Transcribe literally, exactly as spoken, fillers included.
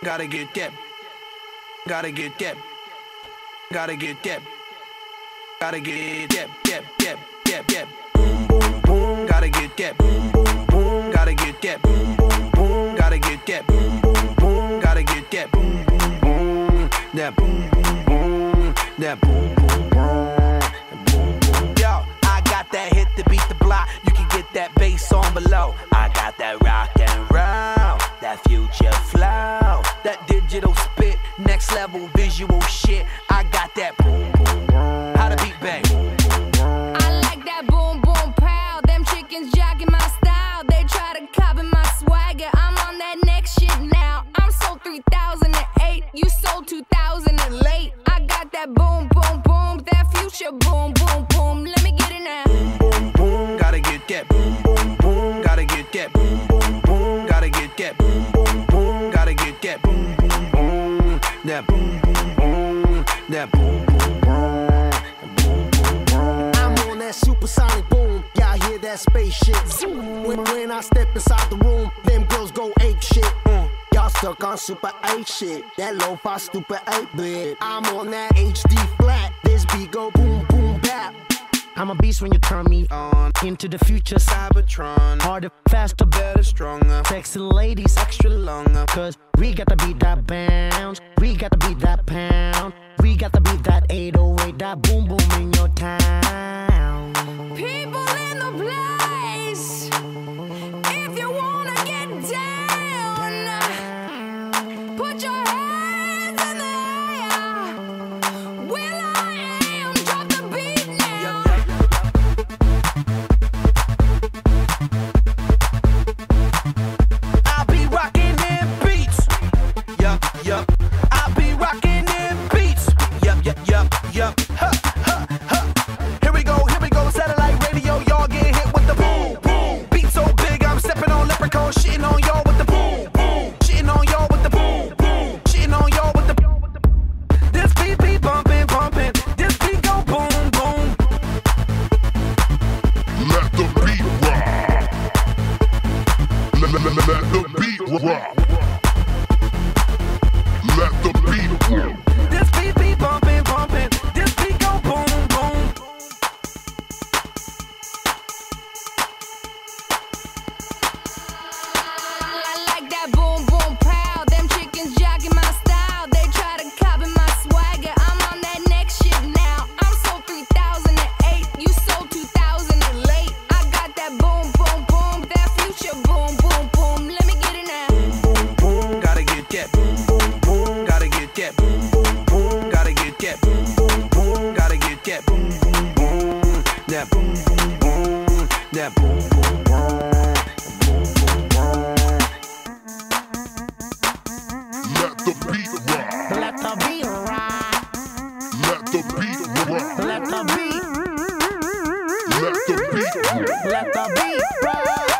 Gotta get that. Gotta get that. Gotta get that. Gotta get that. That. That. That. That. Boom, boom, boom. Gotta get that. Boom, boom, boom. Gotta get that. Boom, boom, boom. Gotta get that. Boom, boom, boom. Gotta get that. Boom, boom, boom. That boom, boom, boom. That boom, boom, boom. Yo, I got that hit to beat the block. You can get that bass on below. I got that rock and roll, that future flow, that digital spit, next level visual shit. I got that boom, boom, boom. How the beat bang? I like that boom, boom, pow. Them chickens jacking my style. They try to copy my swagger. I'm on that next shit now. I'm sold three thousand eight. You sold two thousand late. I got that boom, boom, boom. That future boom, boom, boom. Let me get it now. Boom, boom, boom. Gotta get that. Boom, boom, boom. Gotta get that. Boom, boom, boom. Gotta get that. Boom, boom, boom. Gotta get that. Boom, boom, boom. That boom, boom, boom. That boom, boom, boom. I'm on that supersonic boom. Y'all hear that spaceship? When, when I step inside the room, them girls go ape shit. Mm. Y'all stuck on super eight shit. That lo-fi stupid eight bit. I'm on that H D flat. This beat go boom, boom, bap. I'm a beast when you turn me on. Into the future, Cybertron. Harder, faster, better, stronger. Sexy ladies, extra longer. Cause we got to beat that bounce. We got to beat that pound. We got to beat that eight oh eight, that boom boom in your town. People in the place, if you wanna get down, put your hands in the air. Will I am, drop the beat now. I'll be rocking them beats. Yup, yup. I'll be rocking them beats. Yup, yup, yup, yup. Huh, huh, huh. Here we go, here we go. Satellite radio, y'all get hit with the boom, boom. Beat so big, I'm stepping on leprechaun, shitting on y'all with the boom, boom. Shitting on y'all with the boom, boom. Shitting on y'all with the boom. This beat be bumping, bumping. This beat go boom, boom. Let the beat rock. Let, let, let, let the beat rock. Let the beat rock. This beat be bumping, bumping. This beat go boom, boom. I like that boom, boom, pow. Them chickens jacking my style. They try to copy my swagger. I'm on that next shit now. I'm sold three thousand eight. You sold two thousand late. I got that boom, boom, boom. That future boom, boom, boom. Let me get it now. Boom, boom, gotta get that. Boom, boom, boom, gotta get that. Boom, boom, boom, gotta get that. Boom, boom, boom, gotta get that. Boom, boom, boom, that boom, boom, boom, that boom, boom, boom. Let the beat rock. Let the beat rock. Let the beat rock. Let the beat. Let the beat rock. Let the beat rock.